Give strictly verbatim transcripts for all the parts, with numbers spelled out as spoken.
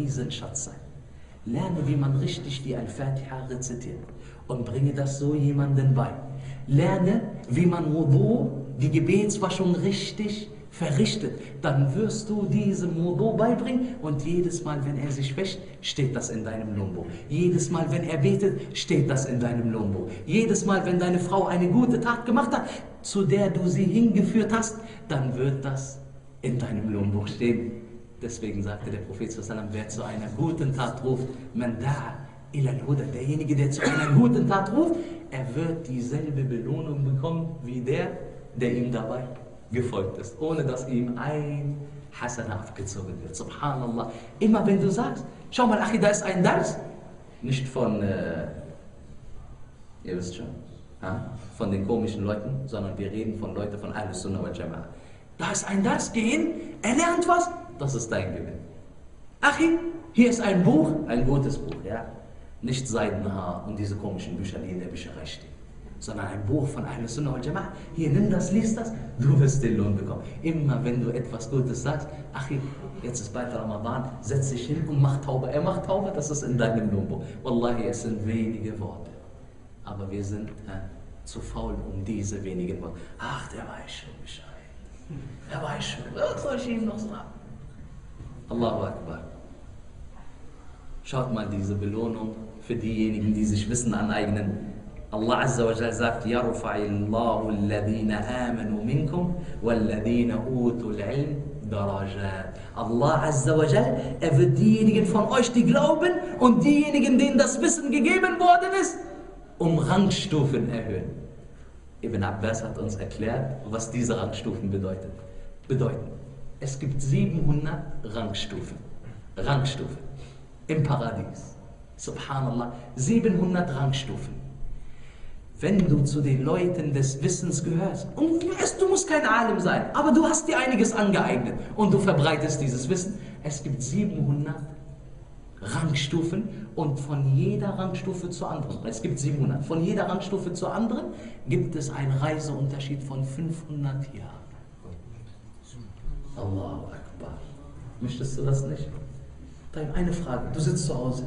Riesenschatz sein. Lerne, wie man richtig die Al-Fatiha rezitiert und bringe das so jemandem bei. Lerne, wie man Wudu, die Gebetswaschung richtig verrichtet. Dann wirst du diesem Wudu beibringen und jedes Mal, wenn er sich wäscht, steht das in deinem Lumbo. Jedes Mal, wenn er betet, steht das in deinem Lumbo. Jedes Mal, wenn deine Frau eine gute Tat gemacht hat, zu der du sie hingeführt hast, dann wird das in deinem Lumbo stehen. Deswegen sagte der Prophet sallallahu alaihi wasallam, wer zu einer guten Tat ruft, man da'a ila al-huda, derjenige, der zu einer guten Tat ruft, er wird dieselbe Belohnung bekommen wie der, der ihm dabei gefolgt ist, ohne dass ihm ein Hasana abgezogen wird. Subhanallah. Immer wenn du sagst, schau mal, Achi, da ist ein Dars, nicht von, äh, ihr wisst schon, ha? Von den komischen Leuten, sondern wir reden von Leuten von Ahlus Sunnah wal Jama'a. Da ist ein Dars, geh hin, er lernt was, das ist dein Gewinn. Achi, hier ist ein Buch, ein gutes Buch, ja. Nicht Seidenhaar und diese komischen Bücher, die in der Bücherei stehen, sondern ein Buch von Ahlus Sunnah wal Jama'a. Hier, nimm das, lies das, du wirst den Lohn bekommen. Immer wenn du etwas Gutes sagst, Achi, jetzt ist bald Ramadan, setz dich hin und mach Tauba. Er macht Tauba, das ist in deinem Lumbo. Wallahi, es sind wenige Worte. Aber wir sind äh, zu faul um diese wenigen Worte. Ach, der weiß schon Bescheid. Er weiß schon, was soll ich ihm noch sagen? Allahu Akbar. Schaut mal diese Belohnung für diejenigen, die sich Wissen aneignen. Allah Azza wa Jalla sagt, Yarfa'illahu alladhina amanu minkum walladhina utul ilm darajat. Allah Azza wa Jalla, er wird diejenigen von euch, die glauben und diejenigen, denen das Wissen gegeben worden ist, um Rangstufen erhöhen. Ibn Abbas hat uns erklärt, was diese Rangstufen bedeuten. bedeuten. Es gibt siebenhundert Rangstufen. Rangstufen im Paradies. Subhanallah, siebenhundert Rangstufen. Wenn du zu den Leuten des Wissens gehörst, und du musst kein Alim sein, aber du hast dir einiges angeeignet und du verbreitest dieses Wissen. Es gibt siebenhundert Rangstufen und von jeder Rangstufe zur anderen, es gibt siebenhundert, von jeder Rangstufe zur anderen gibt es einen Reiseunterschied von fünfhundert Jahren. Allahu Akbar. Möchtest du das nicht? Eine Frage, du sitzt zu Hause.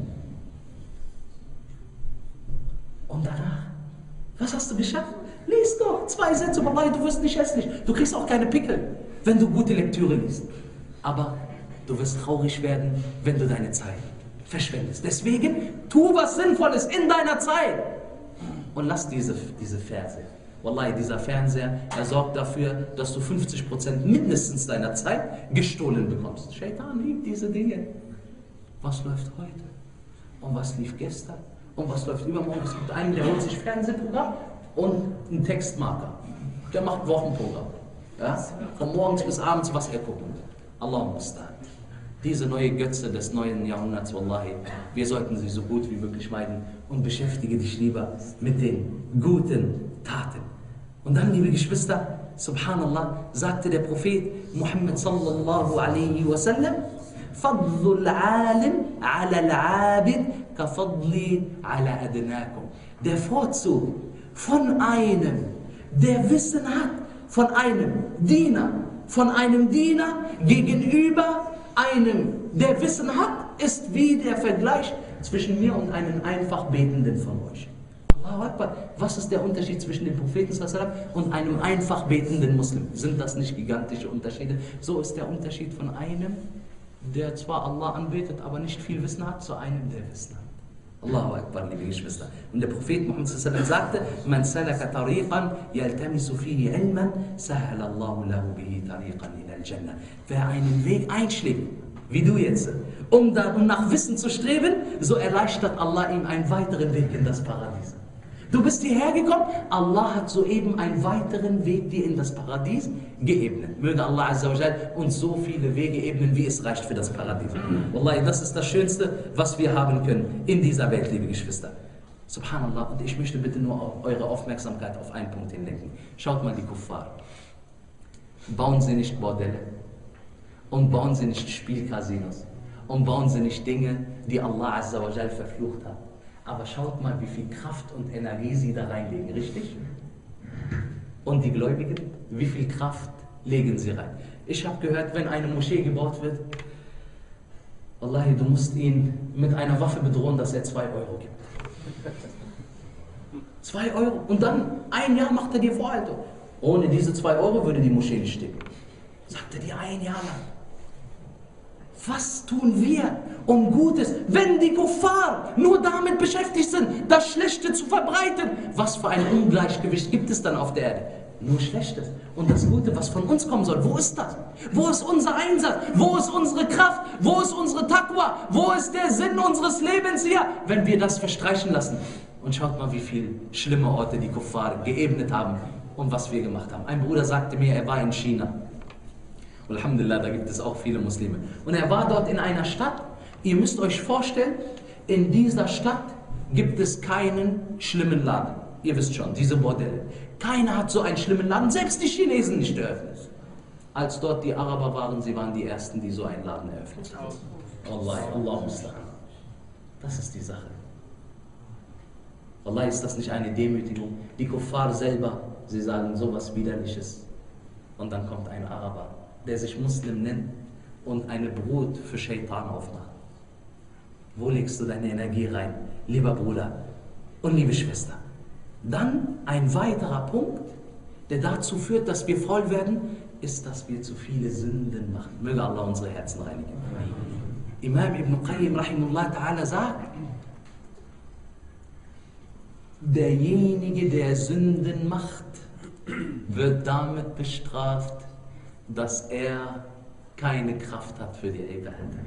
Und danach, was hast du geschafft? Lies doch zwei Sätze, Wallahi, du wirst nicht hässlich. Du kriegst auch keine Pickel, wenn du gute Lektüre liest. Aber du wirst traurig werden, wenn du deine Zeit verschwendest. Deswegen, tu was Sinnvolles in deiner Zeit. Und lass diese, diese Verse. Wallahi, dieser Fernseher, er sorgt dafür, dass du fünfzig Prozent mindestens deiner Zeit gestohlen bekommst. Shaitan liebt diese Dinge. Was läuft heute? Und was lief gestern? Und was läuft übermorgen? Es gibt einen, der holt sich Fernsehprogramm und einen Textmarker. Der macht Wochenprogramm. Ja? Von morgens bis abends, was er guckt. Allahumma musta'an. Diese neue Götze des neuen Jahrhunderts, Wallahi, wir sollten sie so gut wie möglich meiden und beschäftige dich lieber mit den guten Taten. Und dann, liebe Geschwister, subhanallah, sagte der Prophet Muhammad sallallahu alaihi wasallam, Fadlul alim ala al-abid ka fadli ala adnakum. Der Vorzug von einem, der Wissen hat, von einem Diener, von einem Diener gegenüber einem, der Wissen hat, ist wie der Vergleich zwischen mir und einem einfach Betenden von euch. Allahu Akbar. Was ist der Unterschied zwischen dem Propheten und einem einfach betenden Muslim? Sind das nicht gigantische Unterschiede? So ist der Unterschied von einem, der zwar Allah anbetet, aber nicht viel Wissen hat, zu einem, der Wissen hat. Allahu Akbar, liebe Geschwister. Und der Prophet Muhammad sagte, Man salaka tariqan yaltamisu fihi ilman, sahala Allahu lahu bihi tariqan ila al-Jannah. Wer einen Weg einschlägt, wie du jetzt, um, da, um nach Wissen zu streben, so erleichtert Allah ihm einen weiteren Weg in das Paradies. Du bist hierher gekommen, Allah hat soeben einen weiteren Weg dir in das Paradies geebnet. Möge Allah Azza wa Jal uns so viele Wege ebnen, wie es reicht für das Paradies. Wallahi, das ist das Schönste, was wir haben können in dieser Welt, liebe Geschwister. Subhanallah, und ich möchte bitte nur auf eure Aufmerksamkeit auf einen Punkt hinlenken. Schaut mal die Kuffar. Bauen sie nicht Bordelle und bauen sie nicht Spielcasinos und bauen sie nicht Dinge, die Allah Azza wa Jal verflucht hat. Aber schaut mal, wie viel Kraft und Energie sie da reinlegen, richtig? Und die Gläubigen, wie viel Kraft legen sie rein? Ich habe gehört, wenn eine Moschee gebaut wird, Wallahi, du musst ihn mit einer Waffe bedrohen, dass er zwei Euro gibt. Zwei Euro. Und dann, ein Jahr macht er dir Vorhaltung. Ohne diese zwei Euro würde die Moschee nicht stehen. Sagt er dir ein Jahr lang. Was tun wir, um Gutes, wenn die Kuffar nur damit beschäftigt sind, das Schlechte zu verbreiten? Was für ein Ungleichgewicht gibt es dann auf der Erde? Nur Schlechtes. Und das Gute, was von uns kommen soll, wo ist das? Wo ist unser Einsatz? Wo ist unsere Kraft? Wo ist unsere Taqwa? Wo ist der Sinn unseres Lebens hier, wenn wir das verstreichen lassen? Und schaut mal, wie viele schlimme Orte die Kuffar geebnet haben und was wir gemacht haben. Ein Bruder sagte mir, er war in China. Alhamdulillah, da gibt es auch viele Muslime. Und er war dort in einer Stadt. Ihr müsst euch vorstellen, in dieser Stadt gibt es keinen schlimmen Laden. Ihr wisst schon, diese Bordelle. Keiner hat so einen schlimmen Laden, selbst die Chinesen nicht eröffnet. Als dort die Araber waren, sie waren die Ersten, die so einen Laden eröffnet haben. Wallahi, Allah musta'an. Das ist die Sache. Wallahi, ist das nicht eine Demütigung? Die Kuffar selber, sie sagen sowas Widerliches. Und dann kommt ein Araber, der sich Muslim nennt und eine Brut für Shaitan aufmacht. Wo legst du deine Energie rein, lieber Bruder und liebe Schwester? Dann ein weiterer Punkt, der dazu führt, dass wir faul werden, ist, dass wir zu viele Sünden machen. Möge Allah unsere Herzen reinigen. Imam Ibn Qayyim rahimahullah ta'ala sagt, derjenige, der Sünden macht, wird damit bestraft, dass er keine Kraft hat für die Ibadah.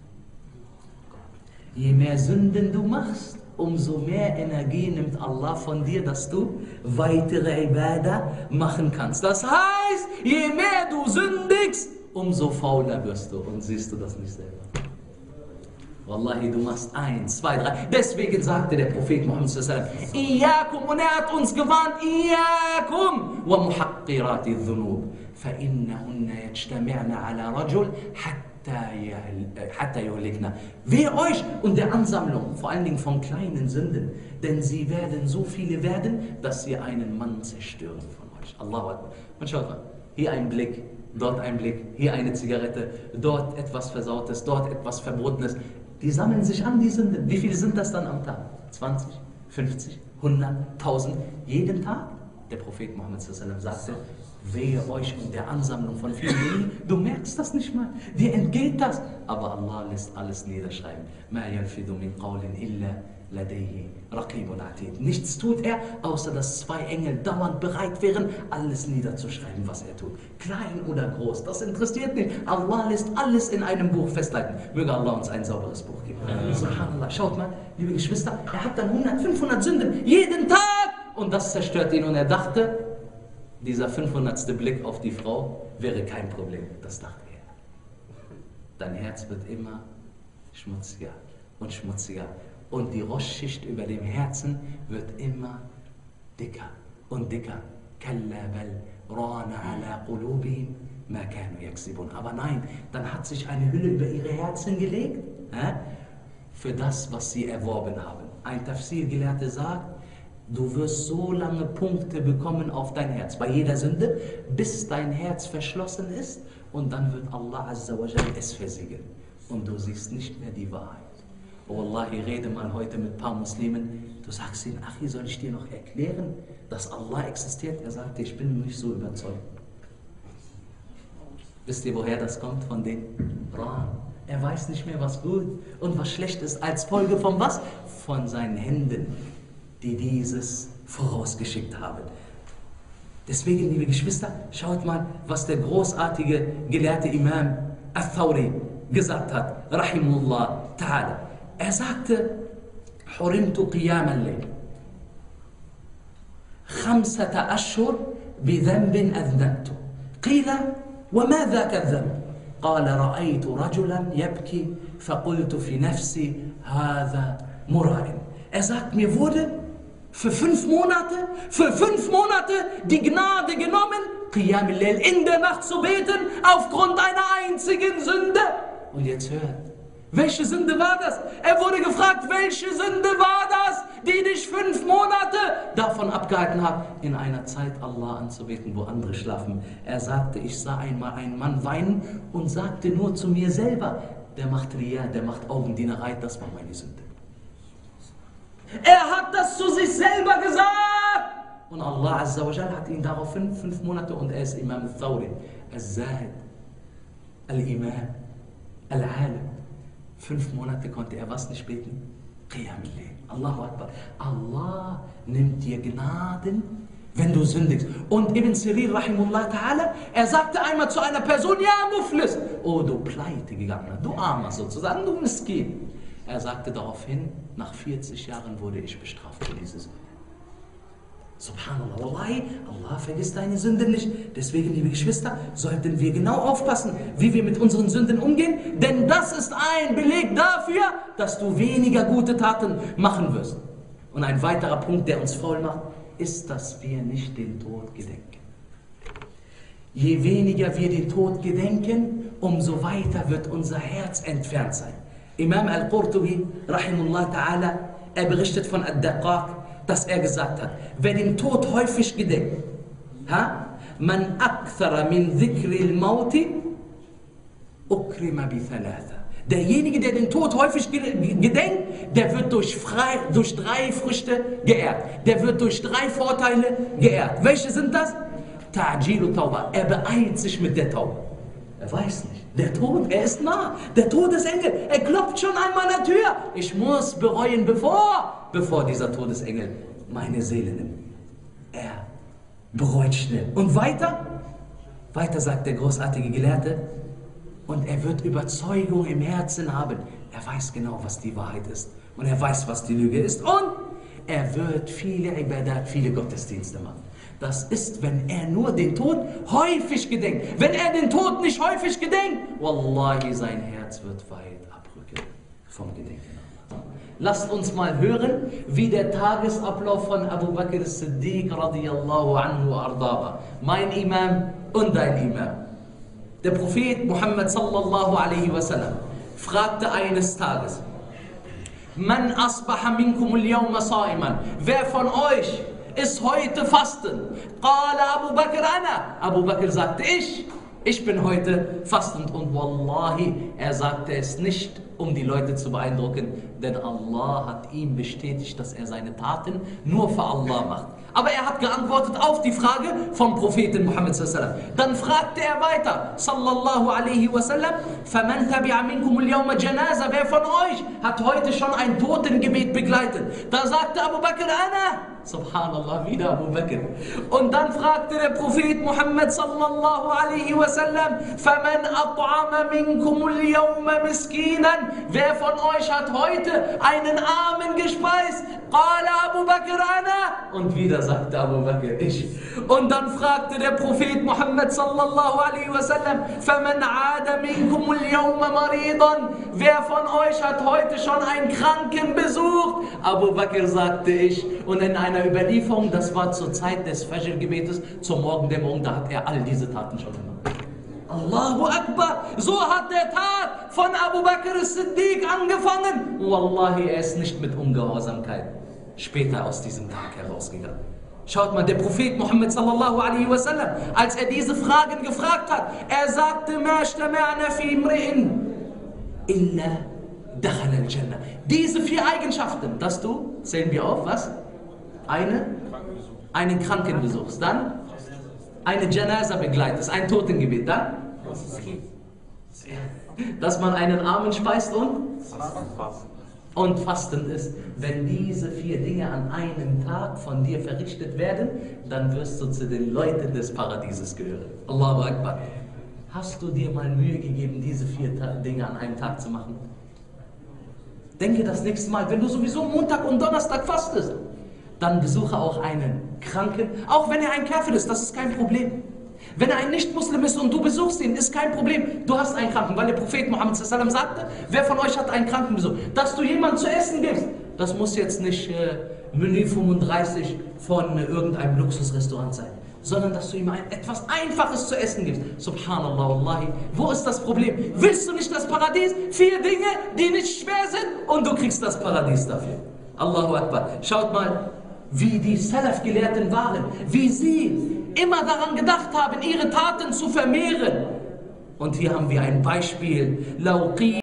Je mehr Sünden du machst, umso mehr Energie nimmt Allah von dir, dass du weitere Ibadah machen kannst. Das heißt, je mehr du sündigst, umso fauler wirst du. Und siehst du das nicht selber? Wallahi, du machst eins, zwei, drei. Deswegen sagte der Prophet Muhammad sallallahu alaihi wasallam, Iyakum, und er hat uns gewarnt, Iyakum wa muhaqqirati dhunub, fa innahunna yajtami'na ala rajul hatta yuhlikna. Wehe euch und der Ansammlung, vor allen Dingen von kleinen Sünden, denn sie werden so viele werden, dass sie einen Mann zerstören von euch. Allahu Akbar. Und schaut mal, hier ein Blick, dort ein Blick, hier eine Zigarette, dort etwas Versautes, dort etwas Verbotenes. Die sammeln sich an, die Sünden. Wie viele sind das dann am Tag? zwanzig, fünfzig, hundert, tausend? Jeden Tag? Der Prophet Muhammad sallallahu alaihi wasallam sagte, wehe euch und der Ansammlung von vielen Dingen. Du merkst das nicht mal. Dir entgeht das. Aber Allah lässt alles niederschreiben. Ma yalfidu min qawlin illa ladayhi raqibun atid. Nichts tut er, außer dass zwei Engel dauernd bereit wären, alles niederzuschreiben, was er tut. Klein oder groß, das interessiert nicht. Allah lässt alles in einem Buch festhalten. Möge Allah uns ein sauberes Buch geben. Ja. Subhanallah. Schaut mal, liebe Geschwister, er hat dann hundert, fünfhundert Sünden jeden Tag und das zerstört ihn. Und er dachte, dieser fünfhundertste Blick auf die Frau wäre kein Problem. Das dachte er. Dein Herz wird immer schmutziger und schmutziger. Und die Rostschicht über dem Herzen wird immer dicker und dicker. Aber nein, dann hat sich eine Hülle über ihre Herzen gelegt, äh, für das, was sie erworben haben. Ein Tafsir-Gelehrte sagt, du wirst so lange Punkte bekommen auf dein Herz, bei jeder Sünde, bis dein Herz verschlossen ist und dann wird Allah Azza wa Jal es versiegeln. Und du siehst nicht mehr die Wahrheit. Oh Allah, ich rede mal heute mit ein paar Muslimen, du sagst ihnen, ach, soll ich dir noch erklären, dass Allah existiert? Er sagte, ich bin nicht so überzeugt. Wisst ihr, woher das kommt? Von den Rahn. Er weiß nicht mehr, was gut und was schlecht ist, als Folge von was? Von seinen Händen, die dieses vorausgeschickt haben. Deswegen, liebe Geschwister, schaut mal, was der großartige Gelehrte Imam Al-Thawri gesagt hat, rahimullah ta'ala. Er sagte, حرمت قيام الليل خمسة أشهر بذنب أذنبته قيل وما ذاك الذنب قال رأيت رجلا يبكي فقلت في نفسي هذا مراء. Er sagt, mir wurde für fünf Monate, für fünf Monate die Gnade genommen, Qiyam al-Layl, in der Nacht zu beten, aufgrund einer einzigen Sünde. Und jetzt hört, welche Sünde war das? Er wurde gefragt, welche Sünde war das, die dich fünf Monate davon abgehalten hat, in einer Zeit Allah anzubeten, wo andere schlafen. Er sagte, ich sah einmal einen Mann weinen und sagte nur zu mir selber, der macht Riya, der macht Augendienerei, das war meine Sünde. Er hat das zu sich selber gesagt. Und Allah Azza wa Jal hat ihn daraufhin fünf Monate, und er ist Imam al-Thawri, al-Zahid, al-Imam, al-Alim. Fünf Monate konnte er was nicht beten? Qiyam al-Layl. Allahu Akbar. Allah nimmt dir Gnaden, wenn du sündigst. Und Ibn Sirin, rahimullah ta'ala, er sagte einmal zu einer Person, ja, Muflis, oh, du pleite gegangen, du Armer sozusagen, du Miskin. Er sagte daraufhin, nach vierzig Jahren wurde ich bestraft für diese Sünde. Subhanallah, Wallahi, Allah vergisst deine Sünden nicht. Deswegen, liebe Geschwister, sollten wir genau aufpassen, wie wir mit unseren Sünden umgehen. Denn das ist ein Beleg dafür, dass du weniger gute Taten machen wirst. Und ein weiterer Punkt, der uns faul macht, ist, dass wir nicht den Tod gedenken. Je weniger wir den Tod gedenken, umso weiter wird unser Herz entfernt sein. Imam al-Qurtubi, rahimullah ta'ala, er berichtet von Ad-Daqaq, dass er gesagt hat, wer den Tod häufig gedenkt, ha? Man akthara min dhikri al-mauti ukrima bi thalatha. Derjenige, der den Tod häufig gedenkt, der wird durch, frei, durch drei Früchte geehrt. Der wird durch drei Vorteile geehrt. Welche sind das? Ta'jilu Tauba. Er beeilt sich mit der Tauba. Er weiß nicht. Der Tod, er ist nah. Der Todesengel, er klopft schon an meiner Tür. Ich muss bereuen, bevor, bevor dieser Todesengel meine Seele nimmt. Er bereut schnell. Und weiter? Weiter sagt der großartige Gelehrte, und er wird Überzeugung im Herzen haben. Er weiß genau, was die Wahrheit ist. Und er weiß, was die Lüge ist. Und er wird viele Ibadat, viele Gottesdienste machen. Das ist, wenn er nur den Tod häufig gedenkt. Wenn er den Tod nicht häufig gedenkt, Wallahi, sein Herz wird weit abrücken vom Gedenken. Lasst uns mal hören, wie der Tagesablauf von Abu Bakr as-Siddiq radiyallahu anhu arda war. Mein Imam und dein Imam. Der Prophet Muhammad sallallahu alaihi wasallam fragte eines Tages, Man asbaha minkum al-yawma sa'iman. Wer von euch ist heute fasten? Qala Abu Bakr ana. Abu Bakr sagte, ich. Ich bin heute fastend. Und Wallahi, er sagte es nicht, um die Leute zu beeindrucken, denn Allah hat ihm bestätigt, dass er seine Taten nur für Allah macht. Aber er hat geantwortet auf die Frage vom Propheten Muhammad sallallahu alaihi wasallam. Dann fragte er weiter, sallallahu alaihi wasallam, فَمَنْ تَبِعَ مِنْكُمُ الْيَوْمَ جَنَازَ. Wer von euch hat heute schon ein Totengebet begleitet? Da sagte Abu Bakr, ana. Subhanallah, wieder Abu Bakr. Und dann fragte der Prophet Muhammad sallallahu alaihi wasallam, فَمَنْ أَطْعَمَ مِنْكُمُ الْيَوْمَ مِسْكِينًا. Wer von euch hat heute einen Armen gespeist? Qala Abu Bakr ana. Und wieder sagte Abu Bakr, ich. Und dann fragte der Prophet Muhammad sallallahu alaihi wasallam, فَمَنْ عَادَ مِنْكُمُ الْيَوْمَ مَرِيضًا. Wer von euch hat heute schon einen Kranken besucht? Abu Bakr sagte, ich. Und in einer Überlieferung, das war zur Zeit des Fajr-Gebetes, zur Morgendämmerung, da hat er all diese Taten schon gemacht. Allahu Akbar, so hat der Tag von Abu Bakr as-Siddiq angefangen. Wallahi, er ist nicht mit Ungehorsamkeit später aus diesem Tag herausgegangen. Schaut mal, der Prophet Muhammad sallallahu alaihi wasallam, als er diese Fragen gefragt hat, er sagte, Ma ijtama'na fi imri'in illa dakhala al-Jannah. Diese vier Eigenschaften, dass du, zählen wir auf, was? Eine, einen Kranken besuchst, dann eine Janaza begleitest, ein Totengebet, dann dass man einen Armen speist und und Fasten ist. Wenn diese vier Dinge an einem Tag von dir verrichtet werden, dann wirst du zu den Leuten des Paradieses gehören. Allahu Akbar. Hast du dir mal Mühe gegeben, diese vier Dinge an einem Tag zu machen? Denke das nächste Mal, wenn du sowieso Montag und Donnerstag fastest, dann besuche auch einen Kranken, auch wenn er ein Kafir ist, das ist kein Problem. Wenn er ein Nicht-Muslim ist und du besuchst ihn, ist kein Problem. Du hast einen Kranken, weil der Prophet Muhammad sallallahu alaihi wasallam sagte, wer von euch hat einen Kranken besucht? Dass du jemandem zu essen gibst, das muss jetzt nicht äh, Menü fünfunddreißig von äh, irgendeinem Luxusrestaurant sein, sondern dass du ihm ein, etwas Einfaches zu essen gibst. Subhanallah, Wallahi, wo ist das Problem? Willst du nicht das Paradies? Vier Dinge, die nicht schwer sind und du kriegst das Paradies dafür. Allahu Akbar. Schaut mal, wie die Salaf-Gelehrten waren, wie sie immer daran gedacht haben, ihre Taten zu vermehren. Und hier haben wir ein Beispiel.